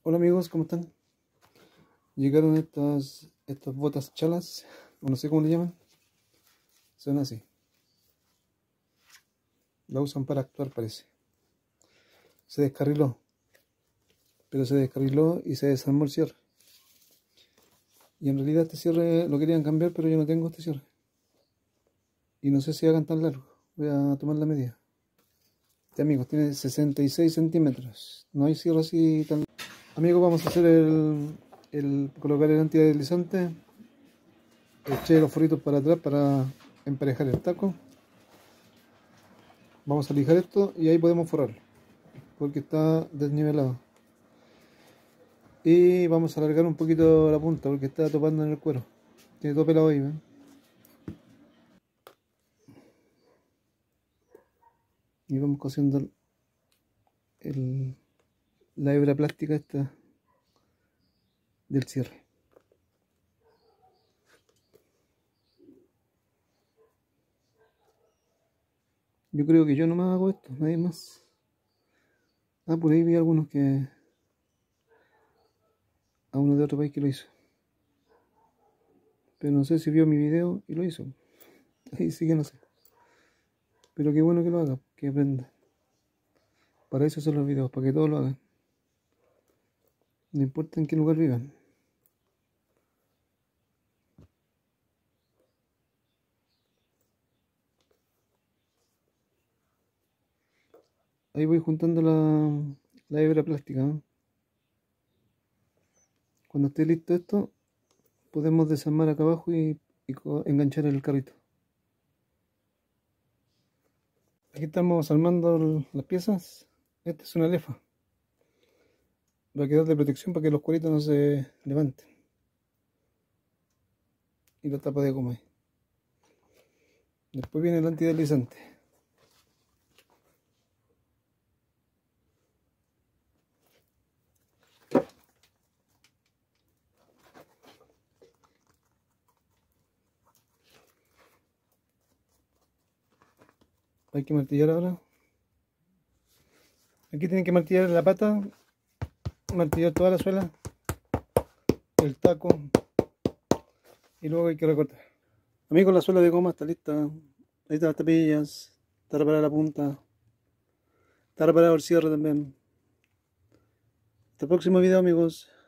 Hola amigos, ¿cómo están? Llegaron estas botas chalas, o no sé cómo le llaman. Son así. La usan para actuar, parece. Se descarriló. Pero se descarriló y se desarmó el cierre. Y en realidad este cierre lo querían cambiar, pero yo no tengo este cierre. Y no sé si hagan tan largo. Voy a tomar la medida. Este amigos tiene 66 centímetros. No hay cierre así tan largo. Amigos, vamos a hacer colocar el antideslizante. Eché los forritos para atrás para emparejar el taco. Vamos a lijar esto y ahí podemos forrarlo porque está desnivelado. Y vamos a alargar un poquito la punta porque está topando en el cuero. Tiene todo pelado ahí, ¿ven? Y vamos cosiendo la hebra plástica esta del cierre. Yo creo que yo nomás hago esto, nadie más. Ah, por ahí vi algunos a uno de otro país que lo hizo. Pero no sé si vio mi video y lo hizo. Ahí sí que no sé. Pero qué bueno que lo haga, que aprenda. Para eso son los videos, para que todos lo hagan. No importa en qué lugar vivan. Ahí voy juntando la hebra plástica, ¿no? Cuando esté listo esto, podemos desarmar acá abajo y enganchar el carrito. Aquí estamos armando las piezas. Esta es una lefa. Va a quedar de protección para que los cueritos no se levanten. Y la tapa de goma ahí. Después viene el antideslizante. Hay que martillar ahora. Aquí tienen que martillar la pata, martillar toda la suela, el taco y luego hay que recortar. Amigos, la suela de goma está lista. Ahí están las tapillas, está reparada la punta, está reparado el cierre también. Hasta el próximo video, amigos.